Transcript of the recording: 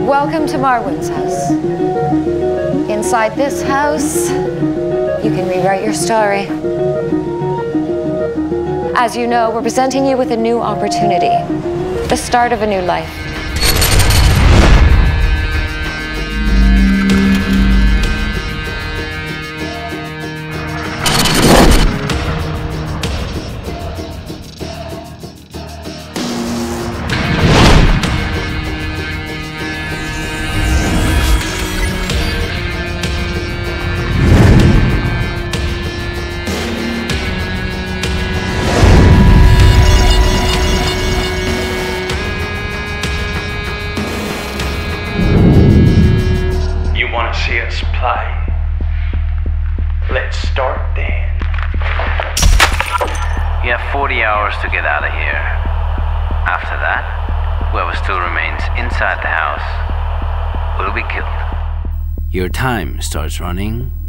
Welcome to Marwin's house. Inside this house, you can rewrite your story. As you know, we're presenting you with a new opportunity, the start of a new life. Want to see us play? Let's start then. You have 40 hours to get out of here. After that, whoever still remains inside the house will be killed. Your time starts running